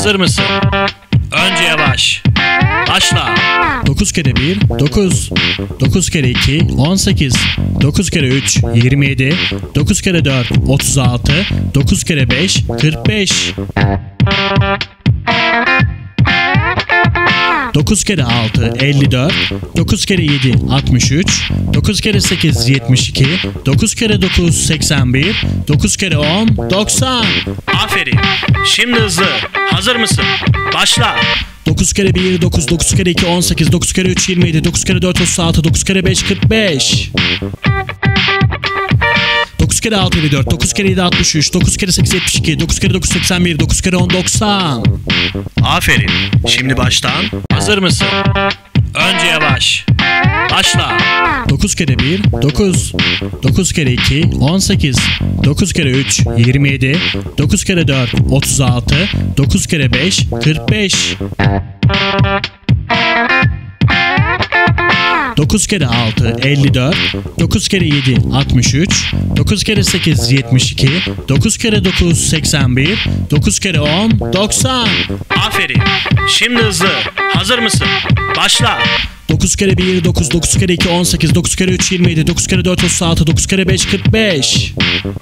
Hazır mısın? Önce yavaş. Başla. 9 kere 1 9, 9 kere 2 18, 9 kere 3 27, 9 kere 4 36, 9 kere 5 45, 9 kere 6 54, 9 kere 7 63, 9 kere 8 72, 9 kere 9 81, 9 kere 10 90. Aferin. Şimdi hızlı. Hazır mısın? Başla. 9 kere 1 9, 9 kere 2 18, 9 kere 3 27, 9 kere 4 36, 9 kere 5 45. 9 kere 6 54, 9 kere 7 63, 9 kere 8 72, 9 kere 9 81, 9 kere 10 90. Aferin. Şimdi baştan. Hazır mısın? Önce yavaş. Başla. 9 kere 1 9, 9 kere 2 18, 9 kere 3 27, 9 kere 4 36, 9 kere 5 45. 9 kere 6 54, 9 kere 7 63, 9 kere 8 72, 9 kere 9 81, 9 kere 10 90. Aferin. Şimdi hızlı. Hazır mısın? Başla. 9 kere 1 9, 9 kere 2 18, 9 kere 3 27, 9 kere 4 36, 9 kere 5 45.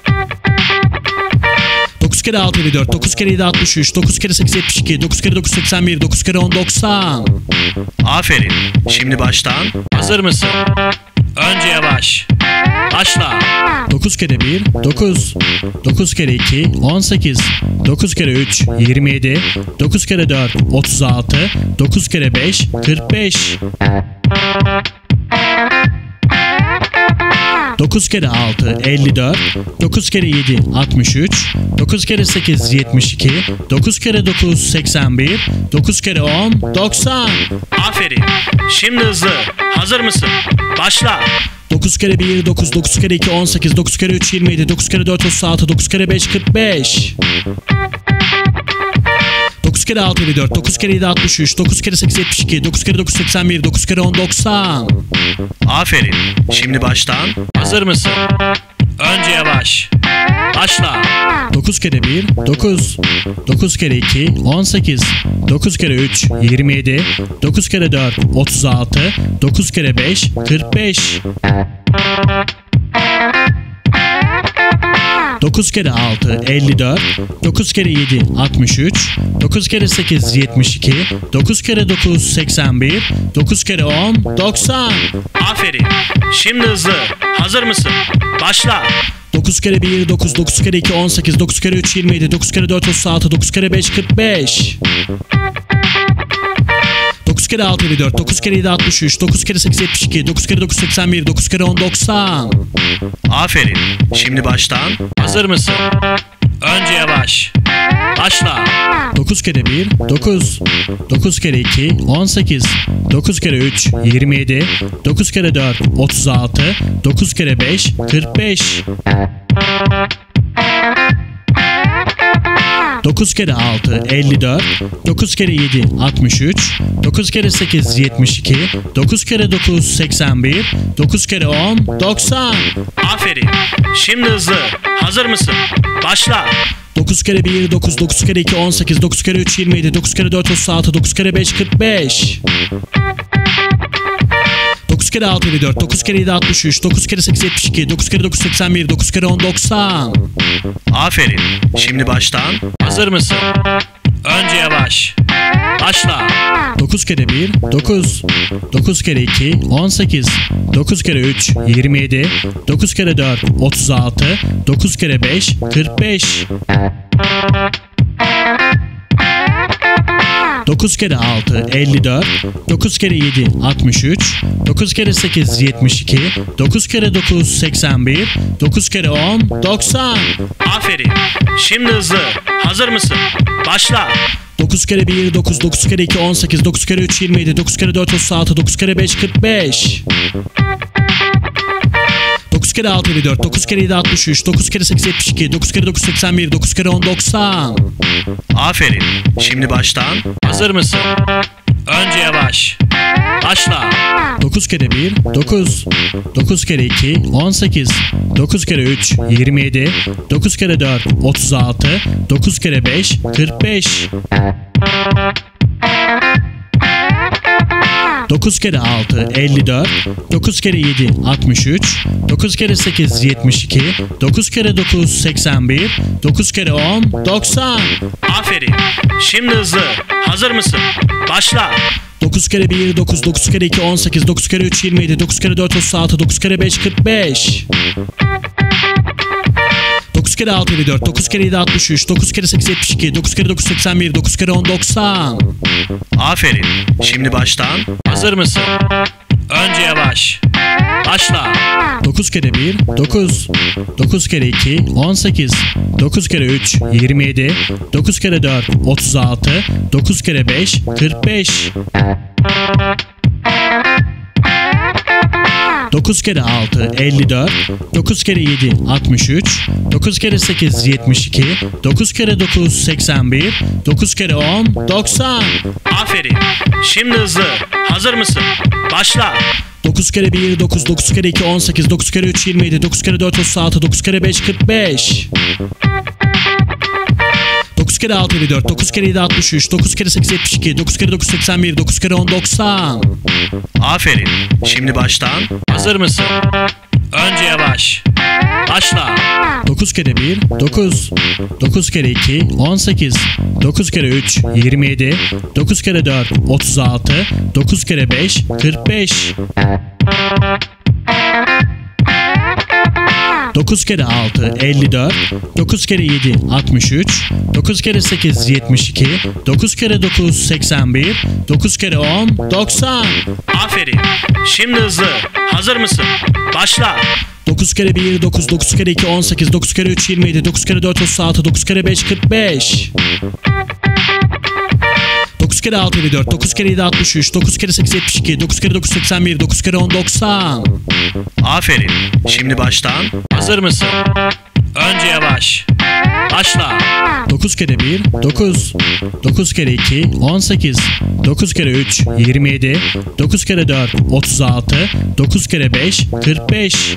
9 kere 6 54, 9 kere 7 63, 9 kere 8 72, 9 kere 9 81, 9 kere 10 90. Aferin. Şimdi baştan. Hazır mısın? Önce yavaş. Başla. 9 kere 1 9, 9 kere 2 18, 9 kere 3 27, 9 kere 4 36, 9 kere 5 45. 9 kere 6 54, 9 kere 7 63, 9 kere 8 72, 9 kere 9 81, 9 kere 10 90. Aferin. Şimdi hızlı. Hazır mısın? Başla. 9 kere 1 9, 9 kere 2 18, 9 kere 3 27, 9 kere 4 36, 9 kere 5 45. 9 kere 6 54, 9 kere 7 63, 9 kere 8 72, 9 kere 9 81, 9 kere 10 90. Aferin. Şimdi baştan. Hazır mısın? Önce yavaş. Başla. 9 kere 1 9, 9 kere 2 18, 9 kere 3 27, 9 kere 4 36, 9 kere 5 45. 9 kere 6 54, 9 kere 7 63, 9 kere 8 72, 9 kere 9 81, 9 kere 10 90. Aferin. Şimdi hızlı. Hazır mısın? Başla. 9 kere 1 9, 9 kere 2 18, 9 kere 3 27, 9 kere 4 36, 9 kere 5 45. 9 kere 6 54, 9 kere 7 63, 9 kere 8 72, 9 kere 9 81, 9 kere 10 90. Aferin. Şimdi baştan. Hazır mısın? Önce yavaş. Başla. 9 kere 1 9, 9 kere 2 18, 9 kere 3 27, 9 kere 4 36, 9 kere 5 45. 9 kere 6 54, 9 kere 7 63, 9 kere 8 72, 9 kere 9 81, 9 kere 10 90. Aferin. Şimdi hızlı. Hazır mısın? Başla. 9 kere 1 9, 9 kere 2 18, 9 kere 3 27, 9 kere 4 36, 9 kere 5 45. 9 kere 6 54, 9 kere 7 63, 9 kere 8 72, 9 kere 9 81, 9 kere 10 90. Aferin. Şimdi baştan. Hazır mısın? Önce yavaş. Başla. 9 kere 1 9, 9 kere 2 18, 9 kere 3 27, 9 kere 4 36, 9 kere 5 45. 9 kere 6 54, 9 kere 7 63, 9 kere 8 72, 9 kere 9 81, 9 kere 10 90. Aferin. Şimdi hızlı. Hazır mısın? Başla. 9 kere 1 9, 9 kere 2 18, 9 kere 3 27, 9 kere 4 36, 9 kere 5 45. 9 kere 6 54, 9 kere 7 63, 9 kere 8 72, 9 kere 9 81, 9 kere 10 90. Aferin. Şimdi baştan. Hazır mısın? Önce yavaş. Başla. 9 kere 1 9, 9 kere 2 18, 9 kere 3 27, 9 kere 4 36, 9 kere 5 45. 9 kere 6 54, 9 kere 7 63, 9 kere 8 72, 9 kere 9 81, 9 kere 10 90. Aferin. Şimdi hızlı. Hazır mısın? Başla. 9 kere 1 9, 9 kere 2 18, 9 kere 3 27, 9 kere 4 36, 9 kere 5 45. 9 kere 6 54, 9 kere 7 63, 9 kere 8 72, 9 kere 9 81, 9 kere 10 90. Aferin. Şimdi baştan. Hazır mısın? Önce yavaş. Başla. 9 kere 1 9, 9 kere 2 18, 9 kere 3 27, 9 kere 4 36, 9 kere 5 45. 9 kere 6 54, 9 kere 7 63, 9 kere 8 72, 9 kere 9 81, 9 kere 10 90. Aferin. Şimdi hızlı. Hazır mısın? Başla. 9 kere 1 9, 9 kere 2 18, 9 kere 3 27, 9 kere 4 36, 9 kere 5 45. 9 kere 6 54, 9 kere 7 63, 9 kere 8 72, 9 kere 9 81, 9 kere 10 90. Aferin. Şimdi baştan. Hazır mısın? Önce yavaş. Başla. 9 kere 1 9, 9 kere 2 18, 9 kere 3 27, 9 kere 4 36, 9 kere 5 45. 9 kere 6 54, 9 kere 7 63, 9 kere 8 72, 9 kere 9 81, 9 kere 10 90. Aferin. Şimdi hızlı. Hazır mısın? Başla. 9 kere 1 9, 9 kere 2 18, 9 kere 3 27, 9 kere 4 36, 9 kere 5 45. 9 kere 6 54, 9 kere 7 63, 9 kere 8 72, 9 kere 9 81, 9 kere 10 90. Aferin. Şimdi baştan. Hazır mısın? Önce yavaş. Başla. 9 kere 1 9, 9 kere 2 18, 9 kere 3 27, 9 kere 4 36, 9 kere 5 45.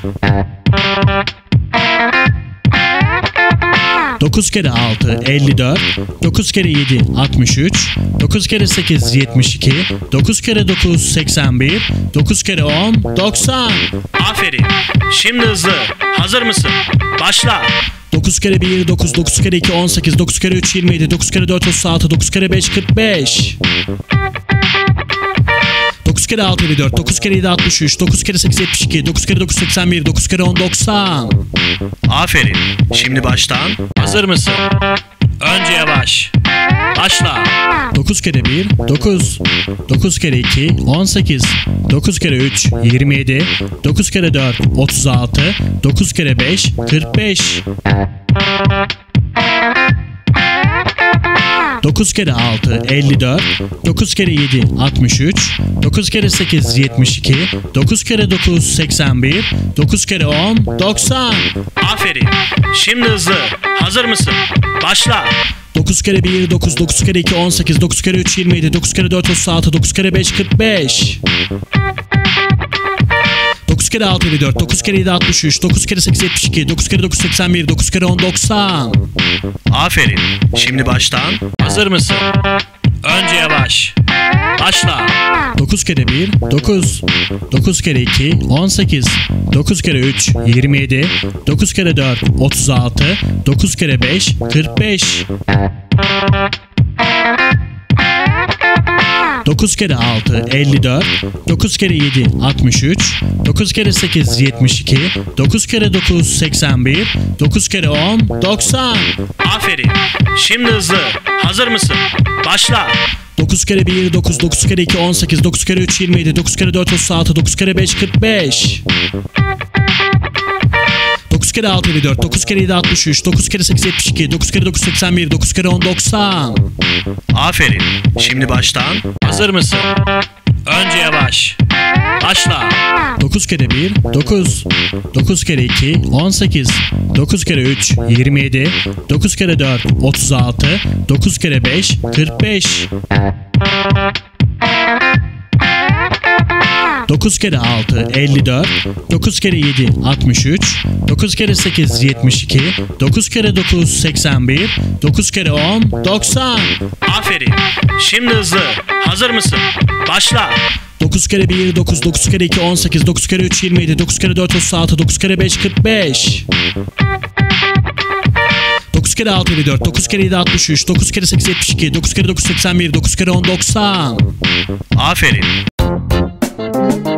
9 kere 6 54, 9 kere 7 63, 9 kere 8 72, 9 kere 9 81, 9 kere 10 90. Aferin. Şimdi hızlı. Hazır mısın? Başla. 9 kere 1 9, 9 kere 2 18, 9 kere 3 27, 9 kere 4 36, 9 kere 5 45. 9 kere 6 54, 9 kere 7 63, 9 kere 8 72, 9 kere 9 81, 9 kere 10 90. Aferin. Şimdi baştan. Hazır mısın? Önce yavaş. Başla. 9 kere 1 9, 9 kere 2 18, 9 kere 3 27, 9 kere 4 36, 9 kere 5 45. 9 kere 6 54, 9 kere 7 63, 9 kere 8 72, 9 kere 9 81, 9 kere 10 90. Aferin. Şimdi hızlı. Hazır mısın? Başla. 9 kere 1 9, 9 kere 2 18, 9 kere 3 27, 9 kere 4 36, 9 kere 5 45. 9 kere 6 54, 9 kere 7 63, 9 kere 8 72, 9 kere 9 81, 9 kere 10 90. Aferin. Şimdi baştan. Hazır mısın? Önce yavaş. Başla. 9 kere 1 9, 9 kere 2 18, 9 kere 3 27, 9 kere 4 36, 9 kere 5 45. 9 kere 6 54, 9 kere 7 63, 9 kere 8 72, 9 kere 9 81, 9 kere 10 90. Aferin. Şimdi hızlı. Hazır mısın? Başla. 9 kere 1 9, 9 kere 2 18, 9 kere 3 27, 9 kere 4 36, 9 kere 5 45. 9 kere 6 54, 9 kere 7 63, 9 kere 8 72, 9 kere 9 81, 9 kere 10 90. Aferin. Şimdi baştan. Hazır mısın? Önce yavaş. Başla. 9 kere 1 9, 9 kere 2 18, 9 kere 3 27, 9 kere 4 36, 9 kere 5 45. 9 kere 6 54, 9 kere 7 63, 9 kere 8 72, 9 kere 9 81, 9 kere 10 90. Aferin. Şimdi hızlı. Hazır mısın? Başla. 9 kere 1 9, 9 kere 2 18, 9 kere 3 27, 9 kere 4 36, 9 kere 5 45. 9 kere 6 54, 9 kere 7 63, 9 kere 8 72, 9 kere 9 81, 9 kere 10 90. Aferin.